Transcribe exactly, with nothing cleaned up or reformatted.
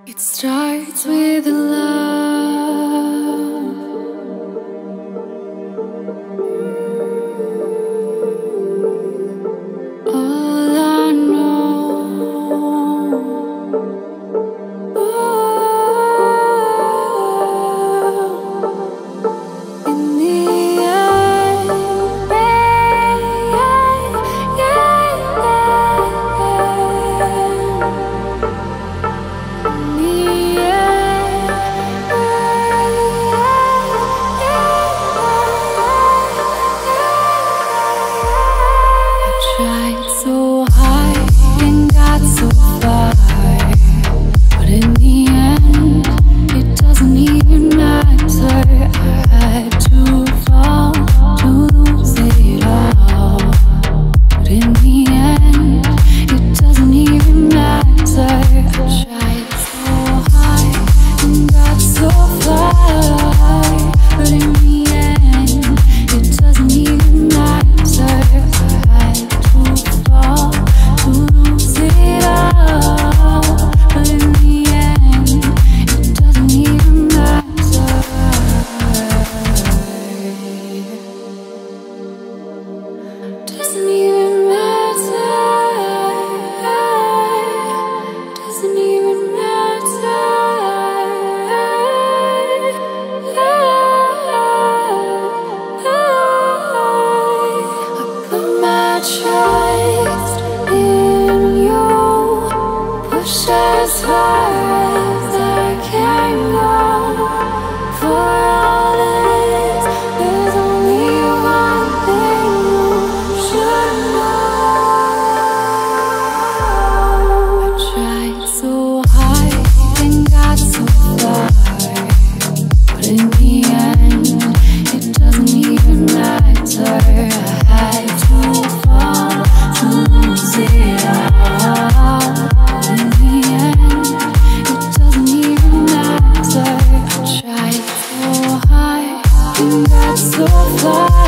It starts with love. All I know, oh, in the end, yeah, yeah, tried so hard and got so far, but in the end, it doesn't even matter. I had to fall to lose it all, but in the end, it doesn't even matter. I tried so hard and got so far, but in the end, it doesn't even matter. I had to fall to lose it all, but in the end, it doesn't even matter. Doesn't even matter. Doesn't even matter. I put my trust in you, push as far as I can go. For all this, there's only one thing you should know. I tried so hard and got so far, but in the end, it doesn't even matter. I had to fall to lose it all, but in the end, it doesn't even matter. I tried so hard and got so far.